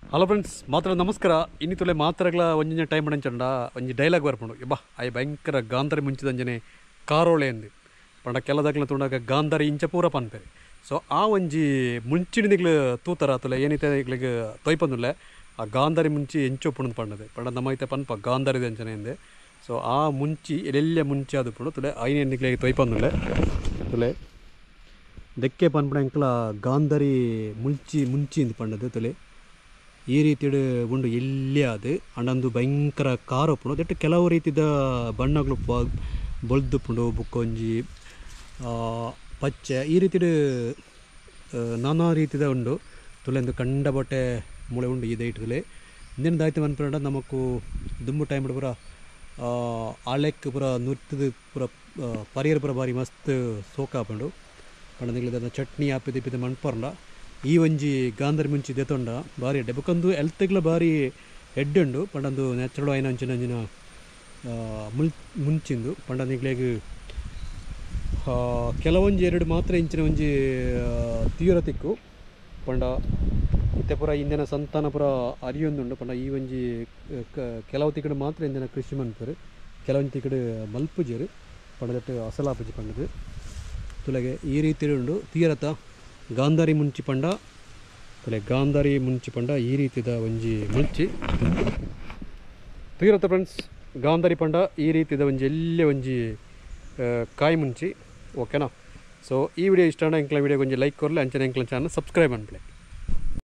Hello friends ಮಾತ್ರ ನಮಸ್ಕಾರ ಇನ್ನಿತುಲೆ ಮಾತ್ರಗಳ ಒಂಜಿನ time ಅಂಚಂಡ ಒಂಜಿ ಡೈಲಾಗ್ ಬರ್ಪುಂಡು ಯಬ್ಬಾ ಅಯ್ಯ ಭಯಂಕರ ಗಾಂಧಾರಿ ಮುಂಚಿದಂಜನೆ ಕಾರೋಳೆ ಅಂದು ಪಂಡ ಕೆಲದಾಗ್ಲ ತುಂಡಾಗ ಗಾಂಧಾರಿ ಇಂಚ ಪೂರ ಪನ್ಪೆರೆ ಸೊ ಆ ಒಂಜಿ ಮುಂಚಿನಿಗ್ಲು ತೂತರ ತುಲೆ ಏನಿತೆ ಇಗ್ಲಿಗೆ ತೊಯ್ಪಂದುಲ್ಲೆ ಆ ಗಾಂಧಾರಿ ಮುಂಚಿ ಎಂಚೊಪ್ಪುಣದು ಪಂಡದೆ ಪಂಡ ನಮೈತೆ ಪನ್ಪ ಗಾಂಧಾರಿದ ಅಂಚನೆ ಎಂದೆ ಸೊ ಆ ಮುಂಚಿ ಎಲ್ಲೆಲ್ಲ ಮುಂಚಿ ಆದುಪ್ಪುಂಡು ತುಲೆ ಐನೇ ನಿಗ್ಲಿಗೆ ತೊಯ್ಪಂದುಲ್ಲೆ ತುಲೆ ದೆಕ್ಕೆ ಪನ್ಪುಣ ಎಂಕಲ ಗಾಂಧಾರಿ ಮುಂಚಿ ಇಂದು ಪಂಡದು ತುಲೆ ಈ ರೀತಿಯ ಉಂಡು ಎಲ್ಲಿ ಅದು ಅಂಡೊಂದು ಭಯಂಕರ ಕಾರ್ ಒಪ್ಪುಂಡು ದಟ್ ಕೆಲವು ರೀತಿಯ ಬಣ್ಣಗಳು ಬೊಳ್ದುಪ್ಪುಂಡು ಬುಕ್ಕೊಂಜಿ ಪಚ್ಚೆ ಈ ರೀತಿಯ ನಾನಾ ರೀತಿಯ ಉಂಡು ತುಲೆಂದು ಕಂಡ ಬಟ್ಟೆ ಮೂಳೆ ಉಂಡು ಈ ದೈಟ್ಗಲೆ ಇಂದಿನ ದಾಯ್ತು ಅನ್ಪಂಡ ನಮಕು ದುಂಬು ಟೈಮ್ ಪೂರ ಆಳೆಕ್ ಪೂರ ನುರ್ತದ ಪೂರ ಪರಿಯರ್ ಪೂರ ಬಾರಿ ಮಸ್ತ್ ಸೋಕಾಪಂಡು ಪಂಡ ಚಟ್ನಿ ಆಪಿದ ಮಣ್ಪರ್ಲ ಈ ಒಂಜಿ ಗಾಂಧಾರಿ ಮುಂಚಿ ದೆತೊಂಡ ಬಾರಿ ಎಡ್ಡೆ ಬೊಕೊಂದು ಹೆಲ್ತ್ಗ್ಲ ಬಾರಿ ಎಡ್ಡುಂಡು ಪಂಡಂದು ನ್ಯಾಚುರಲ್ ಆಯ್ನ ಅಂಚಿನ ಅಂಚಿನ ಮುಂಚಿಂದು ಪಂಡನಿಗ್ಲೆಗ್ ಕೆಲವೊಂಜಿ ಎರಡು ಮಾತ್ರ ಇಂಚಿನ ಒಂಜಿ ತೀವ್ರ ತಿಕ್ಕು ಪಂಡ ಇತ್ತೆ ಪೂರ ಇಂದಿನ ಸಂತಾನ ಪೂರ ಅರಿಯೊಂದುಂಡು ಪಂಡ ಈ ಒಂಜಿ ಕೆಲವು ತಿಕ್ಕಡು ಮಾತ್ರ ಇಂದಿನ ಕೃಷಿ ಮನ್ಪರು ಕೆಲವೊಂದು ತಿಕ್ಕಡು ಮಲ್ಪುಜರು ಪಂಡದಟ್ಟು ಅಸಲಾಪುಜಿ ಪಂಡದು ತುಲೆಗೆ ಈ ರೀತಿ ಉಂಡು ತೀರತ ಗಾಂಧಾರಿ ಮುಂಚಿ ಪಂಡ ತಲೆ ಗಾಂಧಾರಿ ಮುಂಚಿ ಪಂಡ ಈ ರೀತಿದ ಒಂಜಿ ಮುಂಚಿ ತೀರತ ಫ್ರೆಂಡ್ಸ್ ಗಾಂಧಾರಿ ಪಂಡ ಈ ರೀತಿದ ಒಂಜಿ ಎಲ್ಲೇ ಒಂಜಿ ಕಾಯಿ ಮುಂಚಿ ಓಕೆನಾ ಸೊ ಈ ವಿಡಿಯೋ ಇಷ್ಟ ಎಂಕ್ಲ ವಿಡಿಯೋಗೆ ಒಂಜಿ ಲೈಕ್ ಕೊರಲಿ ಅಂಚನೆ ಎಂಕ್ಲ ಚಾನಲ್ ಸಬ್ಸ್ಕ್ರೈಬ್ ಅನ್ಬಿಡಿ.